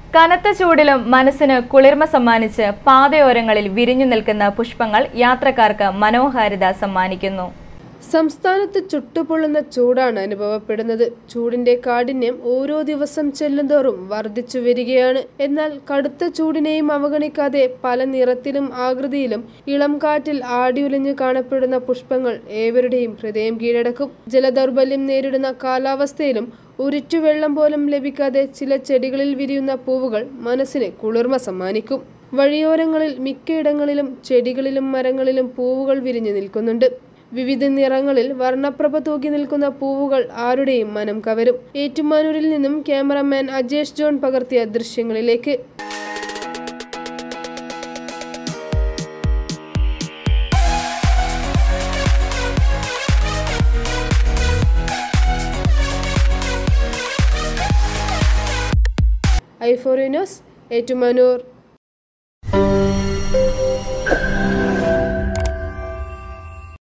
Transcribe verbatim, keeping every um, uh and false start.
കനത്ത ചൂടിലും മനസ്സിന് കുളിർമ സമ്മാനിച്ച് പാതയോരങ്ങളിൽ വിരിഞ്ഞു നിൽക്കുന്ന പുഷ്പങ്ങൾ യാത്രക്കാർക്ക് മനോഹാരിത സമ്മാനിക്കുന്നു. സംസ്ഥാനത്ത് ചുട്ടുപൊള്ളുന്ന ചൂടാണ് അനുഭവപ്പെടുന്നത്. ചൂടിന്റെ കാഠിന്യം ഓരോ ദിവസം ചെല്ലുന്തോറും വർദ്ധിച്ചു വരികയാണ്. എന്നാൽ കടുത്ത ചൂടിനെയും അവഗണിക്കാതെ പല നിറത്തിലും ആകൃതിയിലും ഇളം കാറ്റിൽ ആടിയുലഞ്ഞു കാണപ്പെടുന്ന പുഷ്പങ്ങൾ ഏവരുടെയും ഹൃദയം കീഴടക്കും. ജലദൗർബല്യം നേരിടുന്ന കാലാവസ്ഥയിലും ഉരുറ്റുവെള്ളം പോലും ലഭിക്കാതെ ചില ചെടികളിൽ വിരിയുന്ന പൂവുകൾ മനസ്സിന് കുളിർമ സമ്മാനിക്കും. വഴിയോരങ്ങളിൽ മിക്കയിടങ്ങളിലും ചെടികളിലും മരങ്ങളിലും പൂവുകൾ വിരിഞ്ഞു നിൽക്കുന്നുണ്ട്. വിവിധ നിറങ്ങളിൽ വർണ്ണപ്രഭ തൂക്കി നിൽക്കുന്ന പൂവുകൾ ആരുടെയും മനം കവരും. ഏറ്റുമാനൂരിൽ നിന്നും ക്യാമറമാൻ അജേഷ് ജോൺ പകർത്തിയ ദൃശ്യങ്ങളിലേക്ക്. I four news, Ettumanoor.